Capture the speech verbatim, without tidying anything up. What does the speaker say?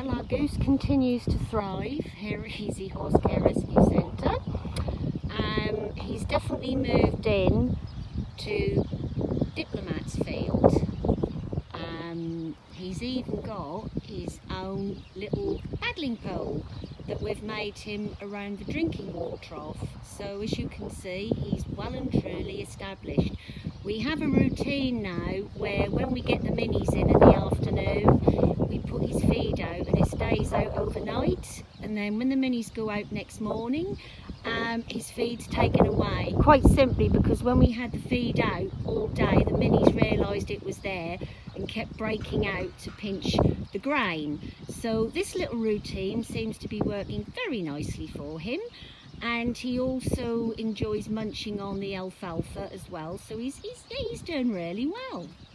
Well, our goose continues to thrive here at Easy Horse Care Rescue Centre. Um, he's definitely moved in to Diplomat's field. Um, he's even got his own little paddling pole that we've made him around the drinking water trough. So as you can see, he's well and truly established. We have a routine now where when we get the minis in in the afternoon, we put his feed out and it stays out overnight, and then when the minis go out next morning, um, his feed's taken away, quite simply because when we had the feed out all day, the minis realised it was there and kept breaking out to pinch the grain. So this little routine seems to be working very nicely for him, and he also enjoys munching on the alfalfa as well, so he's, he's, yeah, he's doing really well.